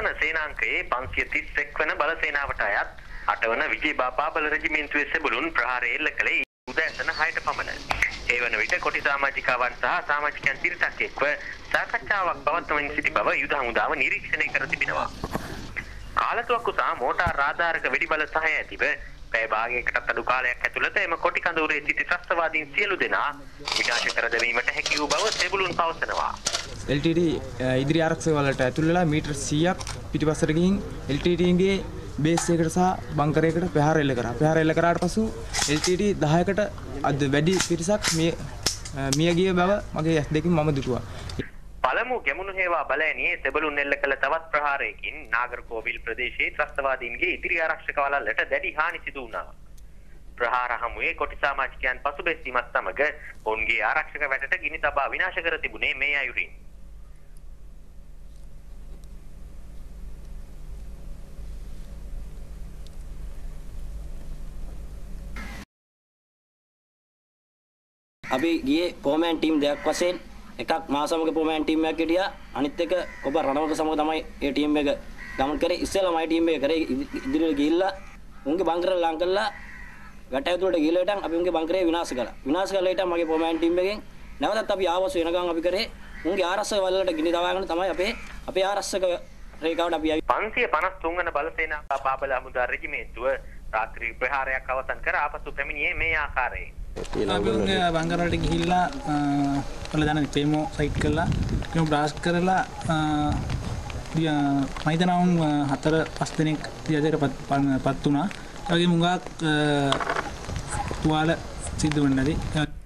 අවසාන සේනාංකයේ 531 වන බල සේනාවට අයත් 8 වන විජේ බාබාබල රෙජිමෙන්තුවේ සෙබළුන් ප්‍රහාරය එල්ල කළේ උදෑසන 6ට පමණ. ඒ වන විට කොටි සමාජිකවන් සහ සමාජිකයන් පිරිසක් එක්ව සාකච්ඡාවක් පවත්වමින් සිටි බව යුද හමුදාව නිරීක්ෂණය කර තිබෙනවා. කාලතුවක්කු සහ මෝටාර් ආධාරක වෙඩිබල සහය ඇතිව පැය භාගයකටත් අඩු කාලයක් ඇතුළත එම කොටි කඳවුරේ සිටි ත්‍රස්තවාදීන් සියලු දෙනා විනාශ කර දැමීමට හැකි වූ බව සෙබළුන් පවසනවා. LTT ඉදිරි ආරක්ෂක වලට ඇතුල් වෙලා මීටර් 100ක් පිටිපස්සට ගිහින් LTT ගේ බේස් එකකට සහ බංකරයකට ප්‍රහාර එල්ල කරා. ප්‍රහාර එල්ල කරාට පසු LTT 10කට අද වැඩි පිරිසක් මිය ගිය බව මගේ ඇස් දෙකින් මම දුටුවා. පළමු ගැමුණු හේවා බලයනියේ සෙබළුන් එල්ල කළ තවත් ප්‍රහාරයකින් නාගරකෝවිල් ප්‍රදේශයේ ත්‍රස්තවාදීන්ගේ ඉදිරි ආරක්ෂක වළල්ලට දැඩි හානි සිදු වුණා. ප්‍රහාර හමුවේ කොටි සමාජිකයන් පසුබැසීමත් සමග ඔවුන්ගේ ආරක්ෂක වැටට ගිනි තබා විනාශ කර තිබුණේ මේ අයුරින්. අපි ගියේ පෝමෑන් ටීම් දෙකක් වශයෙන් එකක් මාසමක පෝමෑන් ටීම් එකක් හිටියා අනිත් එක ඔබ රණවක සමග තමයි ඒ ටීම් එක ගමන් කරේ ඉස්සෙල්ලා මයි ටීම් එක කරේ ඉදිරියට ගිහිල්ලා උන්ගේ බංකර ලං කරලා වැට ඇතුළට ගිහලා ඉතින් අපි උන්ගේ බංකරේ විනාශ කළා ඉතින් මගේ පෝමෑන් ටීම් එකෙන් නැවතත් අපි ආවසු වෙනකන් අපි කරේ උන්ගේ ආරක්ෂක වලට ගිනි දවාගෙන තමයි අපේ ආරක්ෂක රේඛාවට අපි 553 වන බල සේනා බාබල හමුදා රෙජිමෙන්තුව රාත්‍රී ප්‍රහාරයක් අවසන් කර ආපසු පැමිණියේ මේ ආකාරයෙන්. අපි උන්ගේ බංගරවලට ගිහිල්ලා වල දැන ප්‍රේමෝ සයිට් කරලා ප්‍රේමෝ බ්ලාස්ට් කරලා මම හිතනවා 4-5 දෙනෙක් තියදේටපත් වුණා. ඒ වගේම මුගක් තුවාල සිද්ධ වෙන්නේ නැති